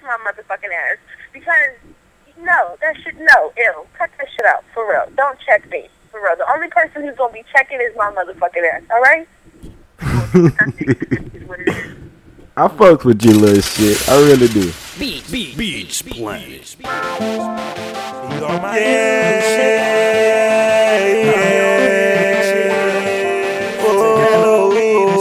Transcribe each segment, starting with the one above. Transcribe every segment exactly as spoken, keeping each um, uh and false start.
my motherfucking ass. Because, no, that shit, no, ew. Cut that shit out, for real. Don't check me, for real. The only person who's gonna be checking is my motherfucking ass, alright? I fucks with you, little shit. I really do. Beats, beats, beats, planet. Yeah, yeah. Oh,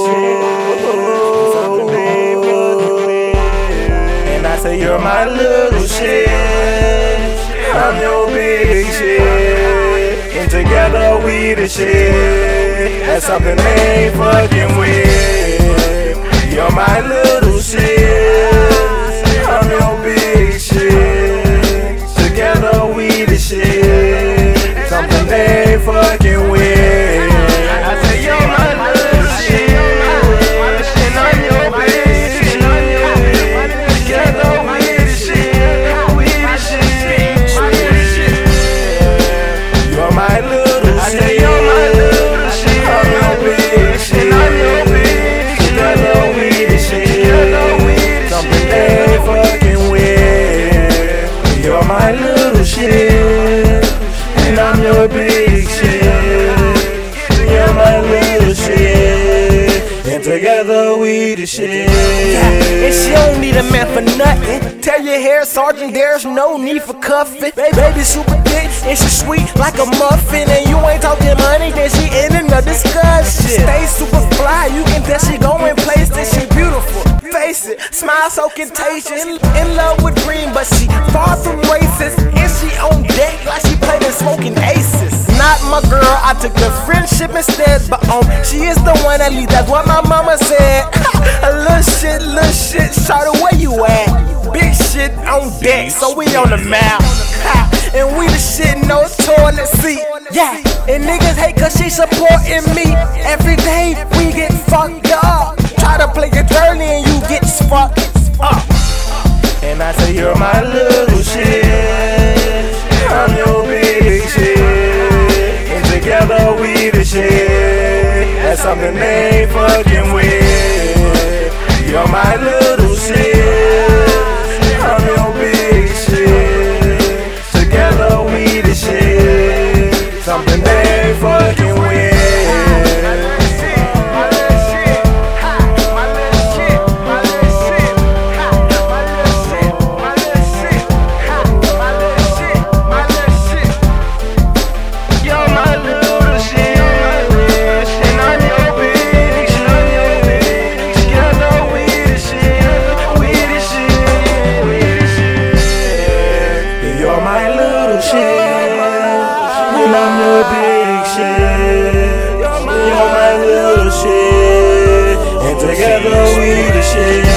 and I say you're my little shit. I'm your big shit. And together we the shit. That's something they ain't fucking with. You're my little shit. I'm your big shit. Together we the shit. Something they ain't fucking with. I say you're my little shit. And I'm your big shit. Together we the shit. We the shit. You're my little shit. I say you're my little shit. I'm your big shit. I'm your big shit. Together we the shit. Something they ain't fucking with. You're my little shit, and I'm your big shit. You're my little shit, and together we the shit. Yeah, and she don't need a man for nothing. Tell your hair sergeant there's no need for cuffing. Baby super thick and she sweet like a muffin. And you ain't talking money, then she in another discussion. Stay super fly, you can tell she going places. She beautiful, face it, smile so contagious. In love with green, but she far from racist. And she on deck like she played in Smoking Aces. Not my girl, I took the friendship instead. But um, she is the one, at least that's what my mama said. A little shit, little shit, shout out where you at. Big shit on deck, so we on the map. And we the shit, no toilet seat. Yeah, and niggas hate cause she supporting me. Every day we get fucked up. Try to play it dirty and you get fucked up. And I say you're my little shit. I'm your big shit. And together we the shit. That's something they ain't fucking with. You're my little shit. I'm your big shit. Together we the shit. Something they ain't fucking with. I'm your big shit. You're my little shit. And together we the shit.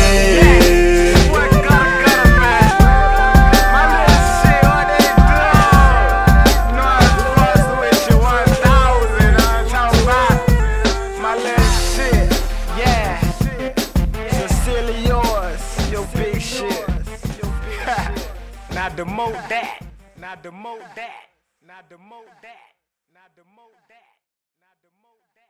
My little shit, yeah. Sincerely yours, your big shit. Now demote that. Now demote that. Now demote that. Now demote that. Now demote that.